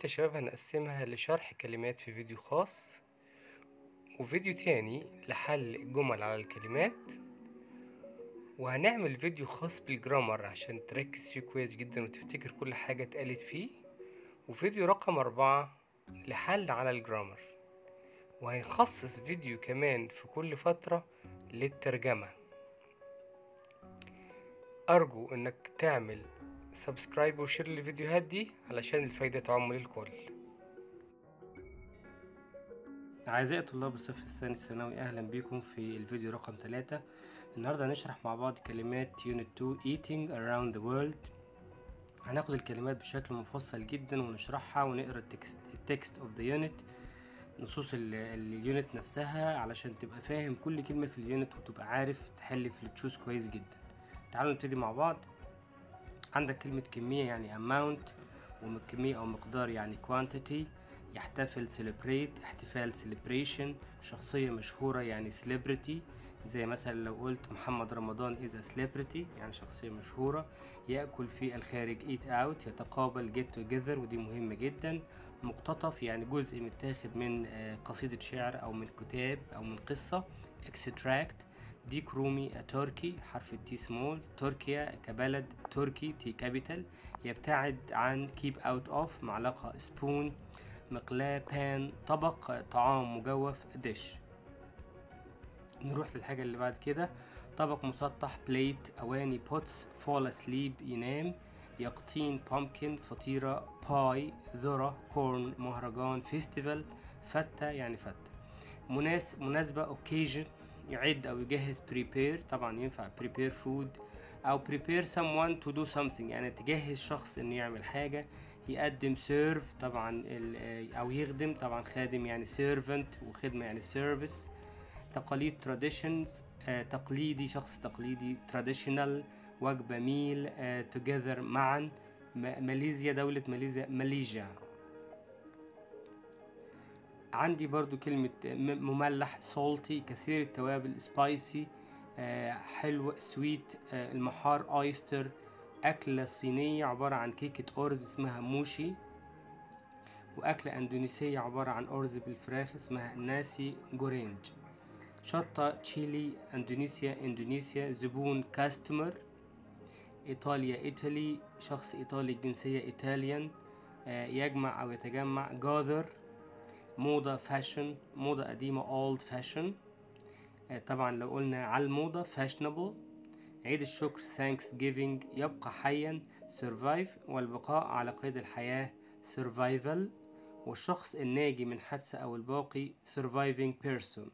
دلوقتي يا شباب هنقسمها لشرح كلمات في فيديو خاص، وفيديو تاني لحل جمل على الكلمات، وهنعمل فيديو خاص بالجرامر عشان تركز فيه كويس جدا وتفتكر كل حاجة اتقالت فيه، وفيديو رقم 4 لحل على الجرامر، وهنخصص فيديو كمان في كل فترة للترجمة. أرجو إنك تعمل سبسكرايب وشير للفيديوهات دي علشان الفايدة تعم للكل. أعزائي طلاب الصف الثاني الثانوي، أهلا بكم في الفيديو رقم 3. النهاردة هنشرح مع بعض كلمات Unit 2 Eating Around the World. هناخد الكلمات بشكل مفصل جدا ونشرحها ونقرأ التكست of the unit، نصوص اليونت نفسها، علشان تبقى فاهم كل كلمة في اليونت وتبقى عارف تحل في التشوز كويس جدا. تعالوا نبتدي مع بعض. عندك كلمة كمية يعني amount، وكمية أو مقدار يعني quantity. يحتفل celebrate، احتفال celebration. شخصية مشهورة يعني celebrity، زي مثلا لو قلت محمد رمضان is a celebrity يعني شخصية مشهورة. يأكل في الخارج eat out، يتقابل get together ودي مهمة جدا. مقتطف يعني جزء متاخد من قصيدة شعر أو من كتاب أو من قصة. extract. ديك رومي تركي، حرف التي سمول. تركيا كبلد، تركي تي كابيتال. يبتعد عن keep out of، معلقة سبون. مقلاة بان، طبق طعام مجوف ديش. نروح للحاجة اللي بعد كده. طبق مسطح بليت، أواني بوتس. fall asleep ينام. يقطين pumpkin، فطيرة. باي ذرة. كورن مهرجان. فيستيفال فتة يعني فتة. مناسبة occasion، يعد أو يجهز prepare، طبعا ينفع prepare food أو prepare someone to do something يعني تجهز شخص إنه يعمل حاجة. يقدم serve طبعا أو يخدم، طبعا خادم يعني servant، وخدمة يعني service. تقاليد traditions، تقليدي شخص تقليدي traditional. وجبة meal، together معا. ماليزيا دولة ماليزيا. عندي برضو كلمة مملح salty، كثير التوابل spicy، حلو sweet، المحار oyster. أكلة صينية عبارة عن كيكة أرز اسمها موشي. وأكلة أندونيسية عبارة عن أرز بالفراخ اسمها ناسي جورينج. شطة تشيلي، إندونيسيا. زبون كاستمر. إيطاليا إيطالي، شخص إيطالي الجنسية إيطاليان. يجمع أو يتجمع gather. موضة فاشن، موضة قديمة old fashion. طبعا لو قلنا على الموضة fashionable. عيد الشكر Thanksgiving، يبقى حيا survive، والبقاء على قيد الحياة survival. والشخص الناجي من حادثة أو الباقي surviving person.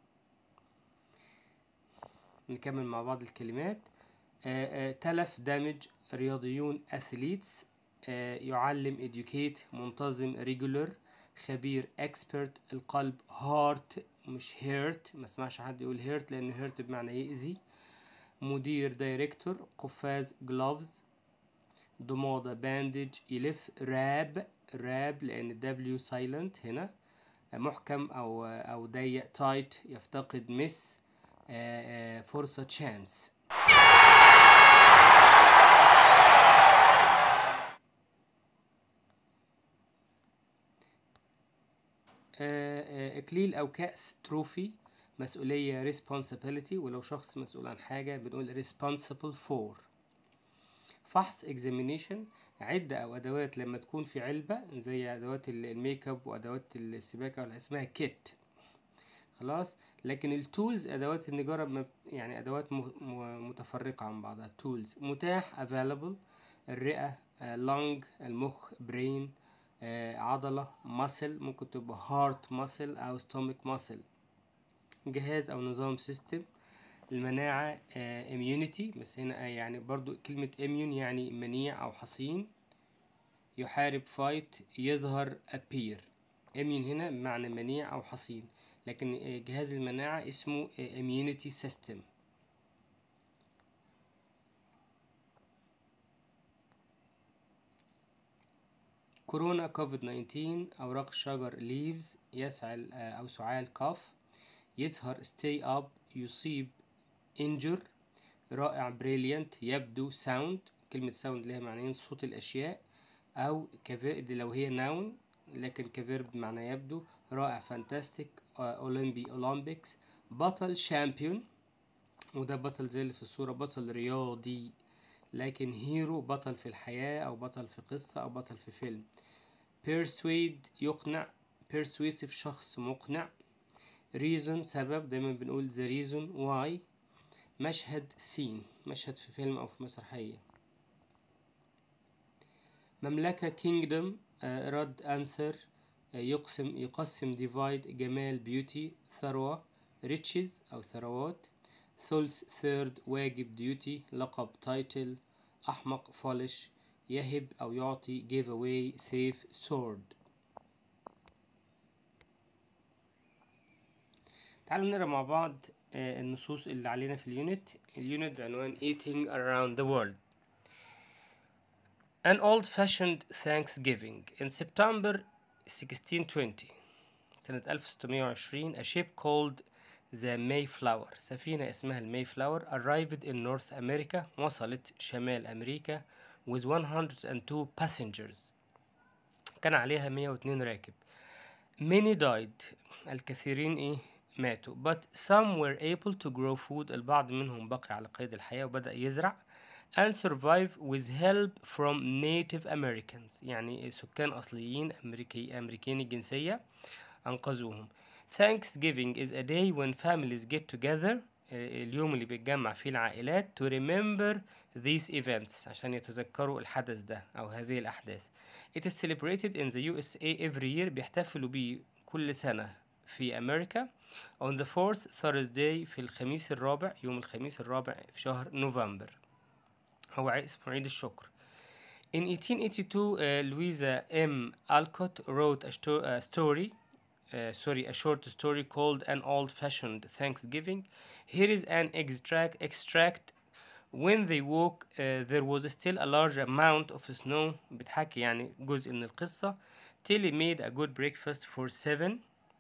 نكمل مع بعض الكلمات. تلف damage، رياضيون athletes. يعلم educate، منتظم regular. خبير expert، القلب heart مش hurt، ما اسمعش حد يقول hurt لأنه hurt بمعنى يأذي. مدير director، قفاز gloves. ضمادة bandage، يلف. راب لأن W silent هنا. محكم أو ضيق tight، يفتقد miss. فرصة chance. إكليل أو كأس تروفي. مسؤولية responsibility، ولو شخص مسؤول عن حاجة بنقول responsible for. فحص examination، عدة أو أدوات لما تكون في علبة زي أدوات الميك اب وأدوات السباكة ولا اسمها كيت. خلاص. لكن التولز أدوات النجارة يعني أدوات متفرقة عن بعضها. tools. متاح available. الرئة lung، المخ brain. عضلة muscle، ممكن تبقى heart muscle أو stomach muscle. جهاز أو نظام system. المناعة immunity، بس هنا يعني برضو كلمة immune يعني منيع أو حصين. يحارب fight، يظهر appear. immune هنا بمعنى منيع أو حصين، لكن جهاز المناعة اسمه immunity system. كورونا COVID-19. أوراق الشجر leaves، يسعل أو سعال cough. يسهر stay up، يصيب injure. رائع brilliant، يبدو sound. كلمة sound لها معنيين، صوت الأشياء أو كفائد لو هي noun لكن كفيرب معناه يبدو. رائع فانتاستيك. أولمبيكس. بطل شامبيون، وده بطل زي اللي في الصورة، بطل رياضي. لكن هيرو بطل في الحياة أو بطل في قصة أو بطل في فيلم. persuade يقنع. persuasive شخص مقنع. reason سبب، دايما بنقول the reason why. مشهد scene، مشهد في فيلم أو في مسرحية. مملكة kingdom، رد answer. يقسم divide، جمال beauty. ثروة riches أو ثروات. ثلث third، واجب duty. لقب title. أحمق foolish. يهب أو يعطي give away save sword. تعالوا نقرا مع بعض النصوص اللي علينا في اليونت بعنوان eating around the world. An old-fashioned Thanksgiving in September 1620 سنة 1620 a ship called the Mayflower، سفينة اسمها المايفلاور arrived in North America، وصلت شمال أمريكا with 102 passengers، كان عليها 102 راكب. Many died، الكثيرين ماتوا. But some were able to grow food، البعض منهم بقي على قيد الحياة وبدأ يزرع. And survive with help from native Americans، يعني سكان أصليين أمريكيين الجنسية أنقذوهم. Thanksgiving is a day when families get together، اليوم اللي بيتجمع فيه العائلات to remember these events، عشان يتذكروا الحدث ده أو هذه الأحداث. It is celebrated in the USA every year، بيحتفلوا بيه كل سنة في أمريكا on the fourth Thursday، في الخميس الرابع، يوم الخميس الرابع في شهر نوفمبر، هو اسمه عيد الشكر. In 1882 Louisa M. Alcott wrote a short story called An Old-Fashioned Thanksgiving. Here is an extract. When they woke there was still a large amount of snow، بتحكي يعني جزء من القصة. Tilly made a good breakfast for 7.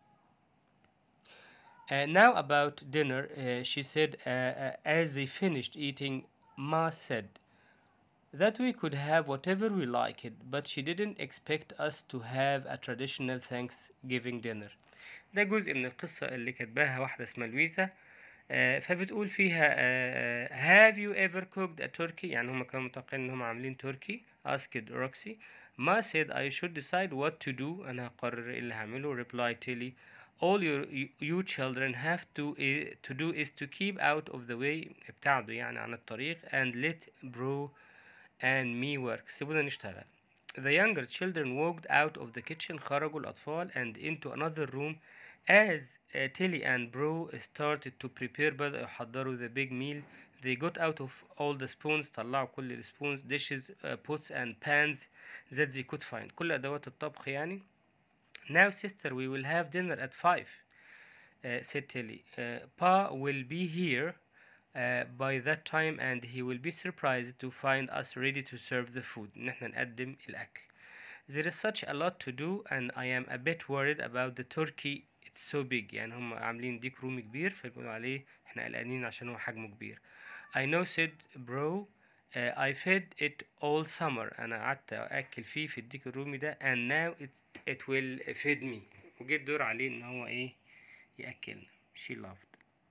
Now about dinner, she said as they finished eating. Ma said that we could have whatever we liked, but she didn't expect us to have a traditional Thanksgiving dinner. ده جزء من القصة اللي كتباها واحدة اسمها لويزا. فبتقول فيها have you ever cooked a turkey، يعني هم كانوا متوقعين ان هم عاملين تركي. asked Roxy. Ma said I should decide what to do، انا هقرر ايه اللي هعمله. replied Tilly all you children have to do is to keep out of the way، ابتعدوا يعني عن الطريق. and let Bro and me work، سيبونا نشتغل. The younger children walked out of the kitchen، خرجوا الأطفال and into another room as Tilly and Bro started to prepare، بدأوا يحضروا the big meal. They got out of all the spoons، طلعوا كل السبونز. dishes pots and pans that they could find، كل أدوات الطبخ يعني. Now sister we will have dinner at 5 said Tilly. Pa will be here by that time and he will be surprised to find us ready to serve the food، إن احنا نقدم الأكل. There is such a lot to do and I am a bit worried about the turkey, it's so big، يعني هم عاملين ديك رومي كبير فبيقولوا عليه احنا قلقانين عشان هو حجمه كبير. I know said Bro. I fed it all summer، أنا قعدت أكل فيه في الديك الرومي ده and now it will feed me، وجيت دور عليه إن هو يأكلنا. She laughed.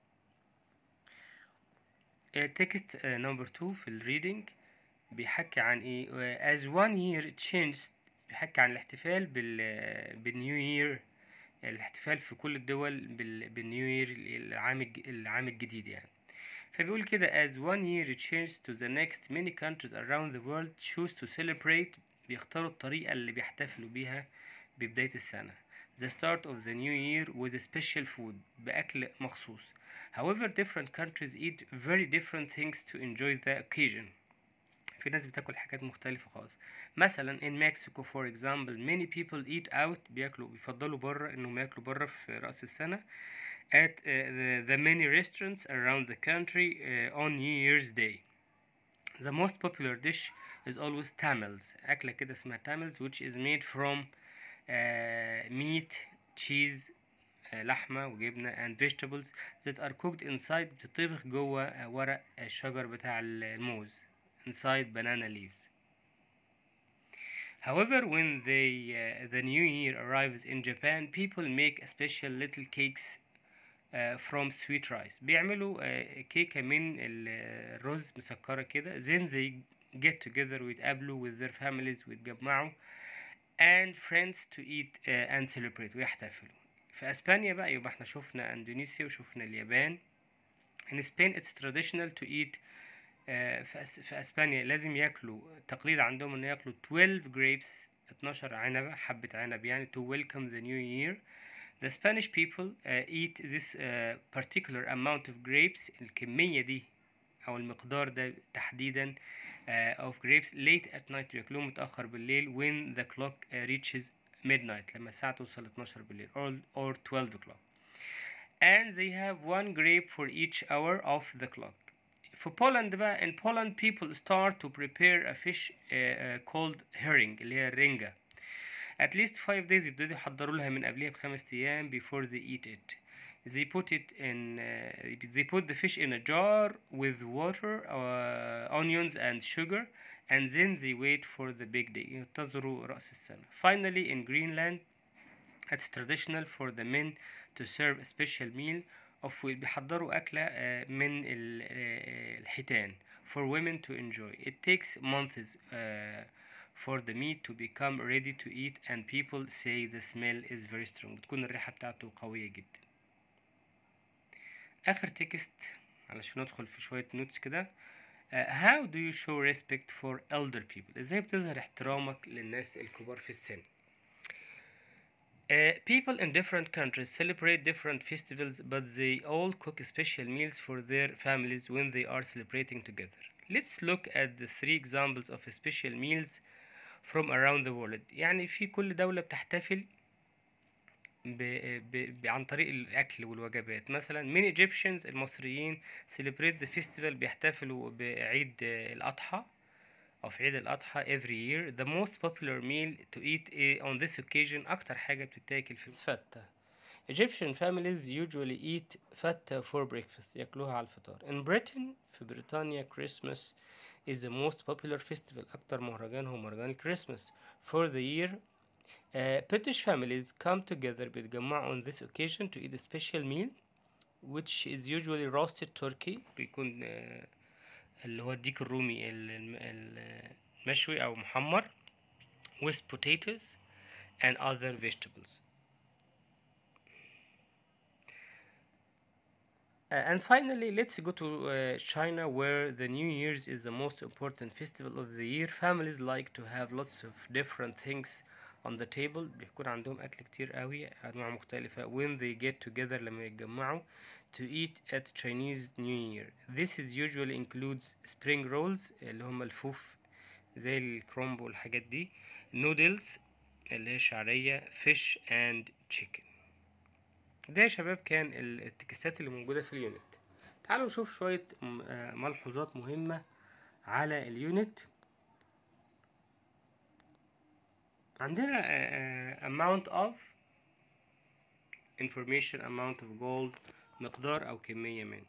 text number 2 في الريدنج بيحكي عن as one year changed، بيحكي عن الاحتفال بالنيو يير، الاحتفال في كل الدول بالنيو يير، العام الجديد يعني. فبيقول كده as one year changed to the next many countries around the world choose to celebrate، بيختاروا الطريقة اللي بيحتفلوا بيها ببداية السنة. the start of the new year with a special food، بأكل مخصوص. However different countries eat very different things to enjoy the occasion، في ناس بتاكل حاجات مختلفة خالص. مثلا in Mexico for example many people eat out، بيفضلوا بره انهم ياكلوا بره في رأس السنة at the many restaurants around the country on New Year's Day. The most popular dish is always tamales، أكلة كده اسمها tamales which is made from meat, cheese، لحمة وجبنة and vegetables that are cooked inside، بتطبخ جوه ورق الشجر بتاع الموز inside banana leaves. However, when the new year arrives in Japan, people make a special little cakes from sweet rice. بيعملوا كيكة من الرز مسكرة كده. Then they get together ويتقابلوا with their families ويتجمعوا and friends to eat and celebrate ويحتفلوا. في اسبانيا بقى يبقى احنا شفنا اندونيسيا وشفنا اليابان. In Spain it's traditional to eat في اسبانيا لازم ياكلوا، تقليد عندهم ان ياكلوا 12 grapes 12 عنبة، حبة عنب يعني to welcome the new year. The Spanish people eat this particular amount of grapes، الكمية دي أو المقدار ده تحديدا of grapes late at night، بياكلوه متأخر بالليل when the clock reaches midnight، لما الساعة توصل 12 بالليل or 12 o'clock. And they have one grape for each hour of the clock. في بولند بقى in Poland people start to prepare a fish called herring اللي هي الرنجة. At least 5 days يبتدوا يحضروا لها من قبلها ب5 أيام before they eat it. They put it in they put the fish in a jar with water, onions and sugar, and then they wait for the big day. ينتظروا رأس السنة. Finally in Greenland it's traditional for the men to serve a special meal of بيحضروا أكلة من الحيتان for women to enjoy. It takes months for the meat to become ready to eat and people say the smell is very strong. بتكون الريحة بتاعته قوية جدا. آخر تكست علشان ندخل في شوية نوتس كده. How do you show respect for elder people؟ ازاي بتظهر احترامك للناس الكبار في السن؟ People in different countries celebrate different festivals, but they all cook special meals for their families when they are celebrating together. Let's look at the 3 examples of special meals from around the world. يعني في كل دولة بتحتفل عن طريق الأكل والوجبات. مثلا many Egyptians المصريين celebrate the festival، بيحتفلوا بعيد الأضحى أو في عيد الأضحى every year. The most popular meal to eat on this occasion، أكتر حاجة بتتاكل في فتة. Egyptian families usually eat فتة for breakfast، ياكلوها على الفطار. In Britain في بريطانيا Christmas is the most popular festival، أكتر مهرجان هو مهرجان الكريسماس. For the year British families come together بيتجمعوا on this occasion to eat a special meal which is usually roasted turkey، بيكون اللي هو الديك الرومي المشوي أو محمر with potatoes and other vegetables. And finally, let's go to China, where the New Year's is the most important festival of the year. Families like to have lots of different things on the table. بيكون عندهم أكل كتير قوي، أنواع مختلفة when they get together، لما يتجمعوا to eat at Chinese New Year. This is usually includes spring rolls اللي هم الفوف زي الكرومب والحاجات دي، noodles اللي هي شعرية، fish and chicken. ده يا شباب كان التكستات اللي موجودة في اليونت. تعالوا نشوف شوية ملحوظات مهمة على اليونت. عندنا amount of information، amount of gold، مقدار أو كمية من.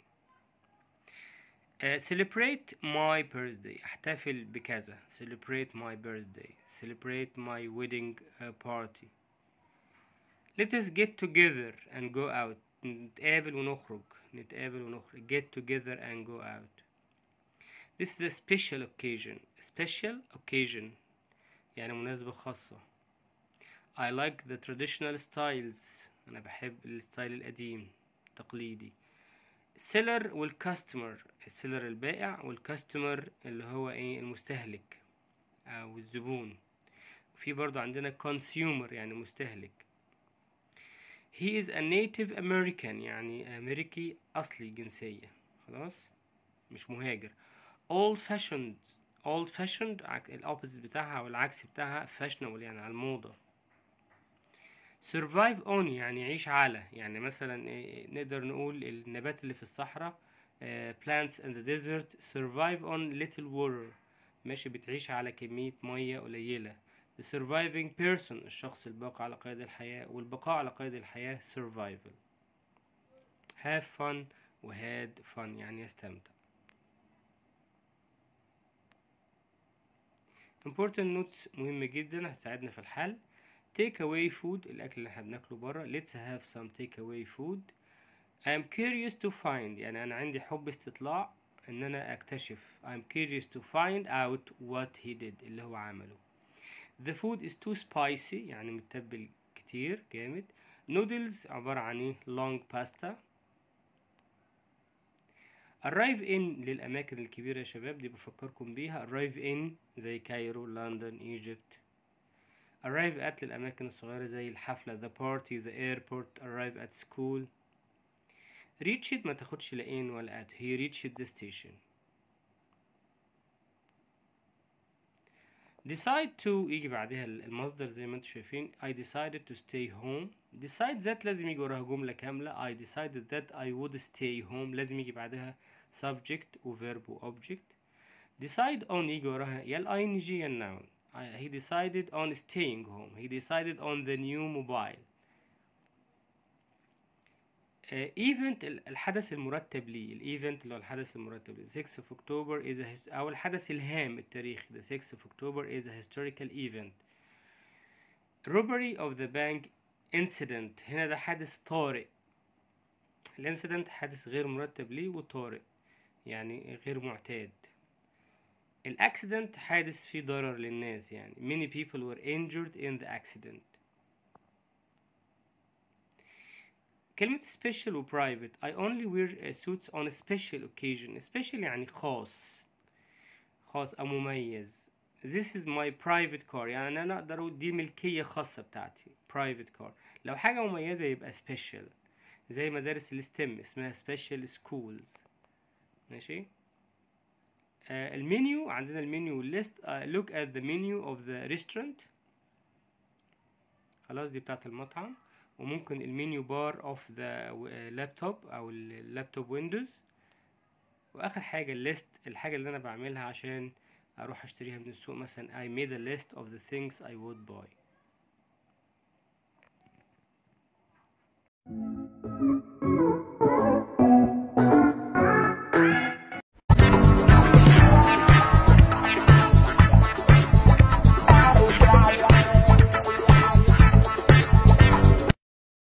celebrate my birthday، احتفل بكذا. celebrate my birthday، celebrate my wedding party. let us get together and go out، نتقابل ونخرج، نتقابل ونخرج. get together and go out. this is a special occasion، special occasion يعني مناسبة خاصة. I like the traditional styles، أنا بحب الستايل القديم التقليدي. seller والcustomer، السيلر البائع والكاستمر اللي هو ايه المستهلك أو الزبون. في برضو عندنا consumer يعني مستهلك. he is a native American يعني أمريكي أصلي الجنسية، خلاص مش مهاجر. old fashioned الأوبوزيت بتاعها أو العكس بتاعها fashionable يعني على الموضة. survive on يعني يعيش على، يعني مثلا نقدر نقول النبات اللي في الصحراء plants in the desert survive on little water، ماشي بتعيش على كمية مية قليلة. the surviving person الشخص الباقي على قيد الحياة، والبقاء على قيد الحياة survival. have fun و had fun يعني يستمتع. important notes مهمة جدا هتساعدنا في الحل. take away food الأكل اللي احنا بناكله برا. let's have some take away food. I'm curious to find يعني أنا عندي حب استطلاع إن أنا أكتشف. I'm curious to find out what he did اللي هو عمله. The food is too spicy يعني متبل كتير جامد. noodles عبارة عن ايه long pasta. arrive in للأماكن الكبيرة يا شباب دي بفكركم بيها. arrive in زي كايرو لندن ايجيبت. arrive at للأماكن الصغيرة زي الحفلة the party the airport. arrive at school. reached ما تاخدش لا in ولا at. he reached the station. decide to يجي بعدها المصدر زي ما انتم شايفين. I decided to stay home. decide ذات لازم يجي وراها جملة كاملة. I decided that I would stay home لازم يجي بعدها subject و verb و object. decide on يجي وراها يا ال ing يا ال noun. he decided on staying home. he decided on the new mobile. event الحدث المرتب ليه. الايفنت اللي هو الحدث المرتب ليه. 6 of October is a أو الحدث الهام التاريخي. the 6 of October is a historical event. robbery of the bank incident هنا ده حادث طارئ. الانسيدنت حادث غير مرتب ليه وطارئ يعني غير معتاد. الاكسيدنت حادث فيه ضرر للناس يعني many people were injured in the accident. كلمة special و private. I only wear suits on a special occasion. special يعني خاص أو مميز. This is my private car يعني أنا أقدر دي ملكية خاصة بتاعتي private car. لو حاجة مميزة يبقى special زي مدارس الستم اسمها special schools. ماشي. المنيو عندنا المنيو list. look at the menu of the restaurant. خلاص دي بتاعت المطعم. وممكن المنيو بار اوف ذا لابتوب او اللابتوب ويندوز. واخر حاجه الليست الحاجه اللي انا بعملها عشان اروح اشتريها من السوق مثلا I made a list of the things I would buy.